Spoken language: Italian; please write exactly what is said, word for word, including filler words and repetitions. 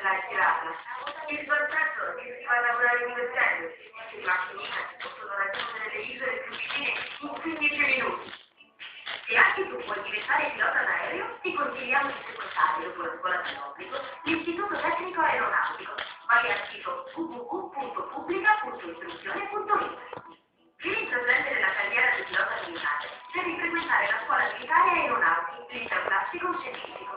l'hai tirata. Il vantaggio è che si va a lavorare divertendosi. I macchinine possono raggiungere le isole più vicine in quindici minuti. Se anche tu vuoi diventare pilota d'aereo, ti consigliamo di frequentare dopo la scuola dell'obbligo l'Istituto Tecnico Aeronautico. Vai al sito w w w punto pubblica punto istruzione punto i t. Per intraprendere la carriera di pilota militare, devi frequentare la scuola militare aeronautica, liceo classico scientifico.